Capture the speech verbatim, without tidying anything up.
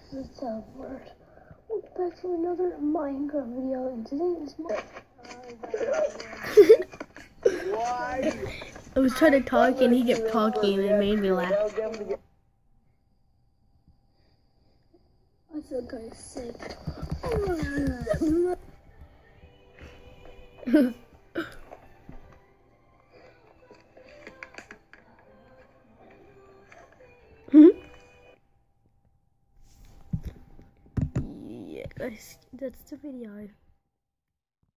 What's up, world? Welcome back to another Minecraft video, and today is my... I was trying to talk and he kept talking and it made me laugh. I feel kind of sick. Yeah, guys, that's the video.